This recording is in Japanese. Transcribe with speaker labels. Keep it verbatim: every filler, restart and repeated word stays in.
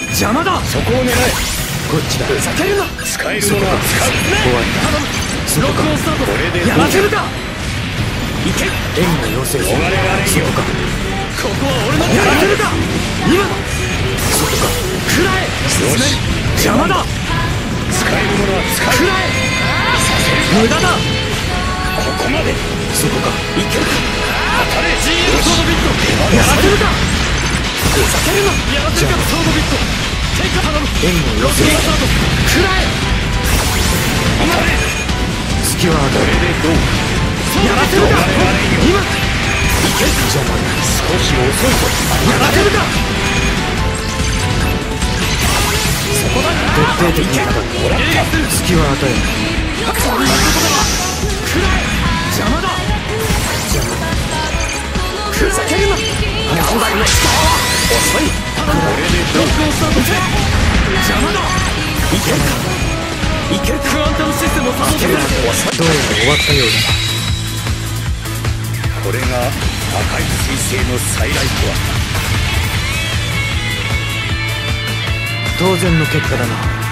Speaker 1: 邪魔だ。
Speaker 2: そこを狙え。
Speaker 1: こっちだ。ふざけるな。
Speaker 2: 使えるものは使う。
Speaker 1: 終わりだ。頼む。ロックオンスタート。これでやらせるか。いけ。援護要請する。
Speaker 2: 逃れられんよ。
Speaker 1: そこか。ここは俺のやらせるか。今だ。そこか。食らえ。
Speaker 2: よし。
Speaker 1: 邪魔だ。
Speaker 2: 使えるものは使う。
Speaker 1: 食らえ。無駄だ。
Speaker 2: ここまで。
Speaker 1: そこか。いけるか。
Speaker 2: 当たれ。
Speaker 1: ジーエルソードビット。やらせるか。ふざけるな。やらせるか。ソードビット。テイク頼む。援護要請。ロックオンスタート。食らえ。
Speaker 2: 当たれ。
Speaker 1: 隙は与える。
Speaker 2: これでどう。
Speaker 1: やらせるか。今。いけ。
Speaker 2: 邪魔だ。少し遅いぞ。
Speaker 1: やらせるか。そこだ。徹底的に叩く。隙は与えない。こんなことだわ。食らえ。邪魔だ。邪魔だ。ふざけるな。なんだよ。遅い。これでロックオンスタート。邪魔だ。いけるか。いけるか。クアンタムシステムを作動させる。どうやら終わったようだ。
Speaker 2: これが赤い彗星の再来とは。
Speaker 1: 当然の結果だな。